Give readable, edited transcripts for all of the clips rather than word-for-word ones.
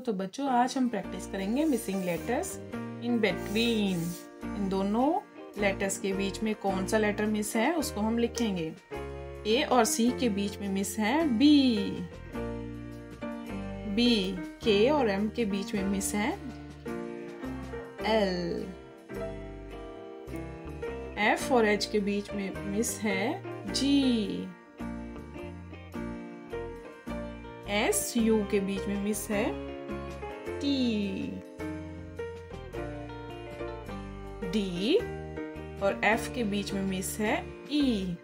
तो बच्चों आज हम प्रैक्टिस करेंगे मिसिंग लेटर्स इन बिटवीन। इन दोनों लेटर्स के बीच में कौन सा लेटर मिस है उसको हम लिखेंगे। ए और सी के बीच में मिस है बी। के और एम के बीच में मिस है एल। एफ और एच के बीच में मिस है जी। एस यू के बीच में मिस है टी। डी और एफ के बीच में मिस है ई।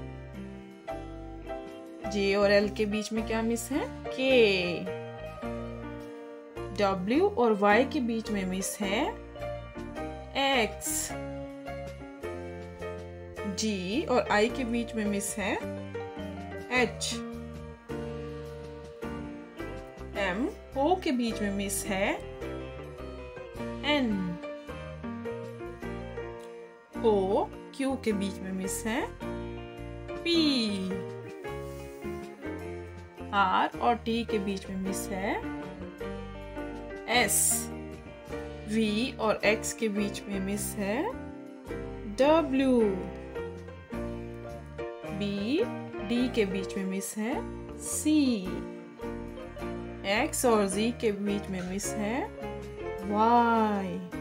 जे और एल के बीच में क्या मिस है के। डब्ल्यू और वाई के बीच में मिस है एक्स। जी और आई के बीच में मिस है एच। एम ओ के बीच में मिस है एन। ओ क्यू के बीच में मिस है पी। आर और टी के बीच में मिस है एस। वी और एक्स के बीच में मिस है डब्ल्यू। बी डी के बीच में मिस है सी। एक्स और जी के बीच में मिस है वाई।